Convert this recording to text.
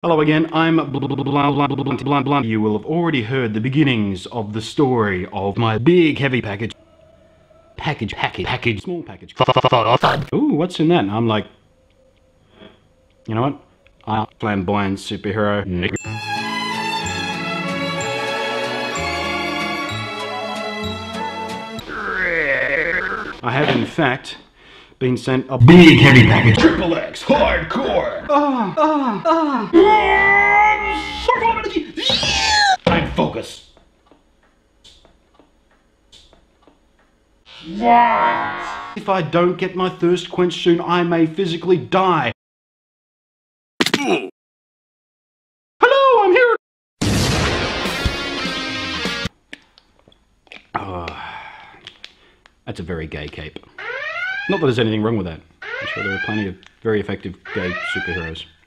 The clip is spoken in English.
Hello again, I'm Blunt. You will have already heard the beginnings of the story of my big heavy package. Small package. Ooh, what's in that? And I'm like, you know what? I'm a flamboyant superhero. I have in fact been sent a big heavy package. Triple X hardcore. I'm focused. If I don't get my thirst quenched soon, I may physically die. Hello, I'm here. That's a very gay cape. Not that there's anything wrong with that. I'm sure there are plenty of very effective gay superheroes.